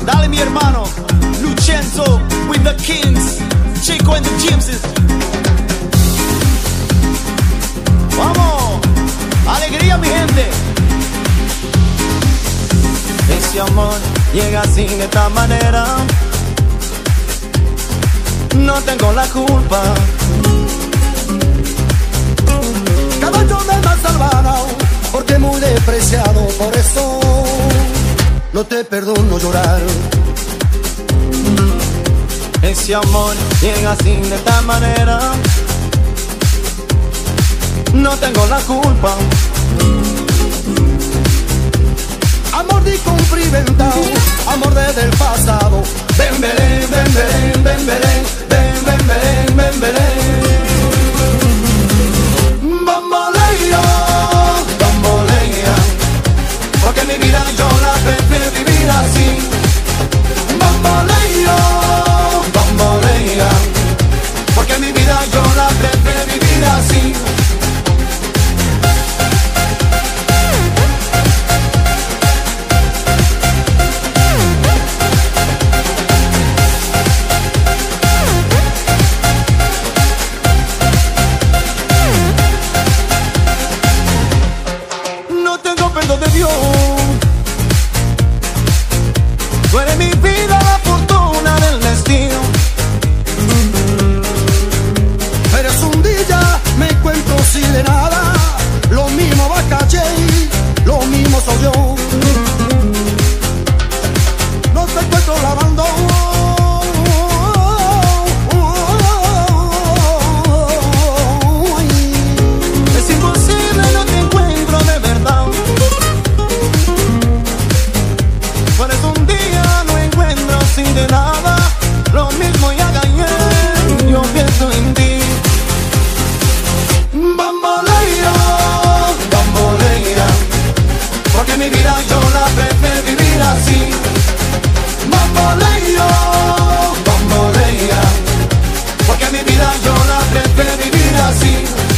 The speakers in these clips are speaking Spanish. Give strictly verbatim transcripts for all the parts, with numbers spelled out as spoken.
Dale mi hermano, Lucenzo with the Kings, Chico and the Gypsies. Vamos, alegría mi gente. Ese amor llega así de esta manera. No tengo la culpa. Caballo de más salvado, porque muy despreciado, por eso no te perdono llorar. Ese amor llega así de esta manera. No tengo la culpa. Amor de compra inventado, amor desde el pasado. Ven, Belén, ven, Belén, ven, Belén, ven, ven, Belén, ven, Belén. Bambolea, bambolea, porque mi vida yo la prefiero vivir así. Bambolea, bambolea, porque mi vida yo la prefiero vivir así. De Dios, tú eres mi vida, la fortuna del destino. Eres un día, me encuentro sin de nada. Lo mismo va calle, lo mismo soy yo. No te encuentro lavando. Es imposible, no te encuentro de verdad. Sin de nada, lo mismo ya gané, yo pienso en ti. Bambolea, bambolea, porque mi vida yo la prefiero vivir así. Bambolea, bambolea, porque mi vida yo la prefiero vivir así.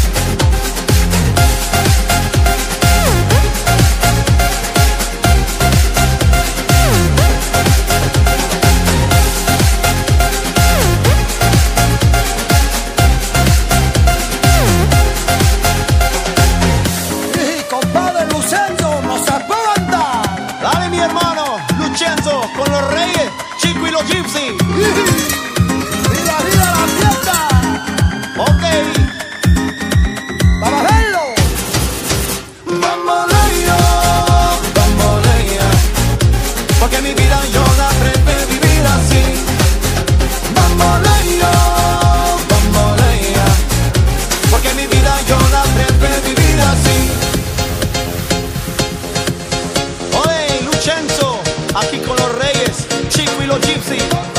Con los Reyes, Chico y los Gypsies. ¡Viva, viva la fiesta! Ok, ¡vamos a verlo! Bambolea, bambolea, porque mi vida yo la prefiero vivir así. Bambolea, bambolea, porque mi vida yo la prefiero vivir así. Oye, Lucenzo, aquí con los Reyes, Chico y los Gypsies.